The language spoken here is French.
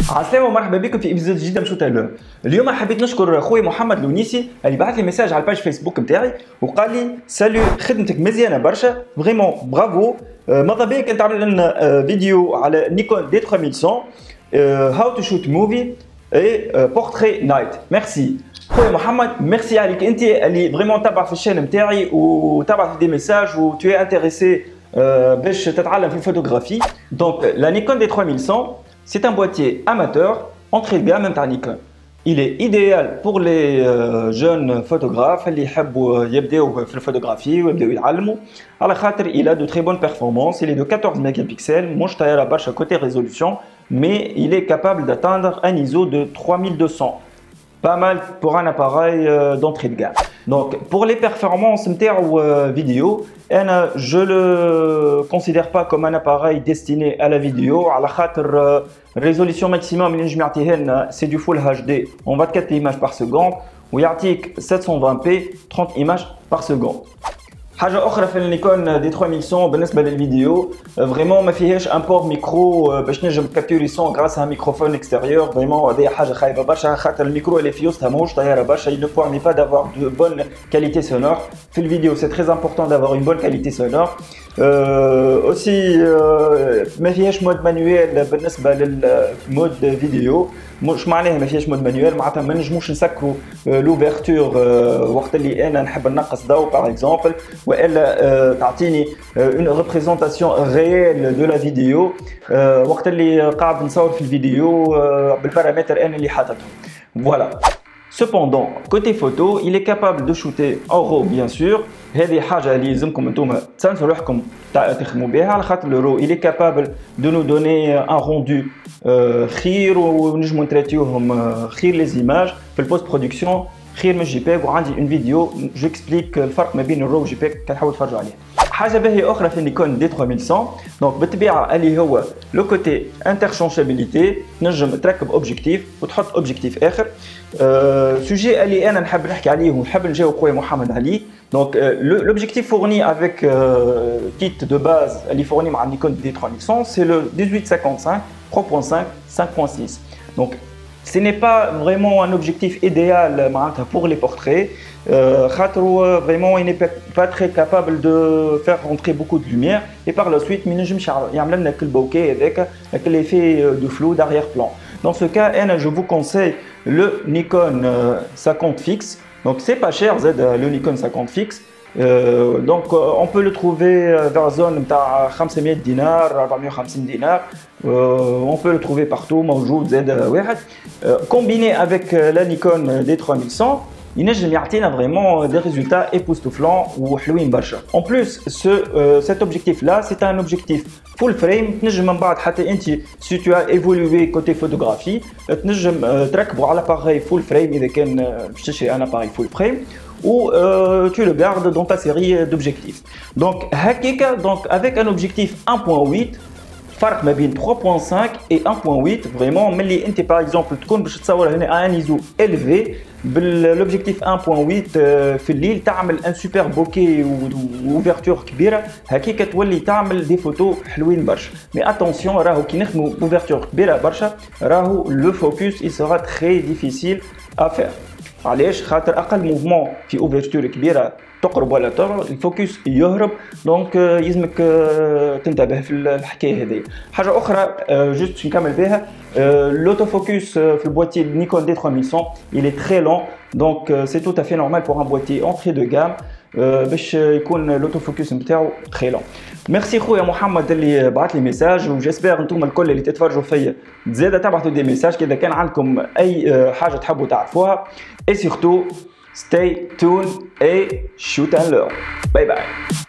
عسلامة ومرحبا بكم في ابيزود جديد من شو تالو. اليوم حبيت نشكر خويا محمد لونيسي اللي بعث لي ميساج على الباج فيسبوك نتاعي وقال لي سالو خدمتك مزيانه برشا فريمون برافو. ماذا بيك انت عامل لنا فيديو على نيكون دي 3100 هاو تو شوت موفي اي بورتري نايت. ميرسي خويا محمد، ميرسي عليك انت اللي فريمون تابع في الشان نتاعي وتابع في دي ميساج و تو انتريسي باش تتعلم في الفوتوغرافي. دونك لا نيكون دي 3100 c'est un boîtier amateur, entrée de gamme même Nikon. Il est idéal pour les jeunes photographes qui veulent يبداو في الفوتوغرافي ويبداو يتعلموا على خاطر il a de très bonnes performances. Il est de 14 mégapixels, مش طايره برشا côté résolution, mais il est capable d'atteindre un ISO de 3200. Pas mal pour un appareil d'entrée de gamme. Donc pour les performances vidéo, je le considère pas comme un appareil destiné à la vidéo. À la résolution maximum c'est du Full HD en 24 images par seconde ou يعطيك 720p 30 images par seconde. حاجة أخرى في النيكون دي 3100 بالنسبة للفيديو فريمون ما فيهاش ان بور ميكرو باش نجم كابتوري سون غراس ان ميكروفون اكستيريور. فريمون هذه حاجة خايبة برشا خاطر الميكرو اللي في وسطها ماهوش طيارة برشا. il ne permet pas d'avoir de bonne qualité sonore في الفيديو. c'est très important d'avoir une bonne qualité sonore. aussi ما فيهاش مود مانويل بالنسبة للمود فيديو. مش معناها ما فيهاش مود مانويل معناتها ما نجموش نسكروا لوفيرتور وقت اللي انا نحب نقص ضوء باغ اكزومبل والا تعطيني اون ريبريزونطاسيون ريال دو لا فيديو وقت اللي قاعد نصور في الفيديو بالبارامتر انا اللي حاططهم. Voilà. Cependant, côté photo, il est capable de shooter en RAW bien sûr. هذه حاجة اللي يلزمكم انتوما تسنسوا روحكم تخدموا بها على خاطر الرو il est capable de nous donner un rendu خير ونجموا نتراتيوهم خير لي زيماج في البوست برودكسيون خير من الجي بيج. وعندي اون فيديو جيكسبليك الفرق ما بين الرو والجي بيج كنحاول تفرجوا عليه. حاجه باهيه اخرى في النيكون دي 3100 دونك بالطبيعه اللي هو لو كوتي انترشونشابيليتي تنجم تركب اوبجيكتيف وتحط اوبجيكتيف اخر. سوجي اللي انا نحب نحكي عليه ونحب نجاوب خويا محمد عليه. Donc l'objectif fourni avec kit de base اللي fourni مع Nikon D3100 c'est le 18-55 3.5 5.6. Donc ce n'est pas vraiment un objectif idéal pour les portraits. Vraiment il n'est pas très capable de faire rentrer beaucoup de lumière et par la suite il y a un bokeh avec l'effet de flou d'arrière-plan. Dans ce cas je vous conseille le Nikon 50 fixe. Donc c'est pas cher le Nikon 50 fixe. Donc on peut le trouver vers zone de 500 dinars 450 dinars. On peut le trouver partout موجود زاد واحد. Combiné avec la Nikon D3100 ينجم يعطينا vraiment des résultats époustouflants وحلوين برشا. En plus cet objectif là c'est un objectif full frame. تنجم من بعد حتى انت si tu as évolué côté photographie تنجم تركبه على appareil full frame اذا كان باش تشري un appareil full frame ou tu le gardes dans ta série d'objectifs. Donc hakika donc avec un objectif 1.8 فرق ما بين 3.5 et 1.8 vraiment. ملي انت par exemple تكون باش تصور هنا ان ايزو الفي بالاوبجيكتيف 1.8 في الليل تعمل ان سوبر بوكي واوفرتور كبيره هكاك تولي تعمل دي فوتو حلوين برشا. مي اتونسيون راهو كي نخدموا اوفرتور كبيره برشا راهو لو فوكس il sera très difficile à faire. علاش؟ خاطر اقل موفمون في اوفرتور كبيره تقرب ولا تبعد الفوكس يهرب. دونك يلزمك تنتبه في الحكايه هذه. حاجه اخرى جوست نكمل بها l'autofocus في البواتي Nikon D3100 il est très lent. Donc c'est tout à fait normal pour un boîtier entrée de gamme باش يكون l'autofocus نتاعو très lent. ميرسي خويا محمد اللي بعث لي ميساج وجيسبر انتم الكل اللي تتفرجوا فيا زاده تبعثوا دي ميساج كذا كان عندكم اي حاجه تحبوا تعرفوها. et surtout stay tuned et shoot and learn. Bye bye.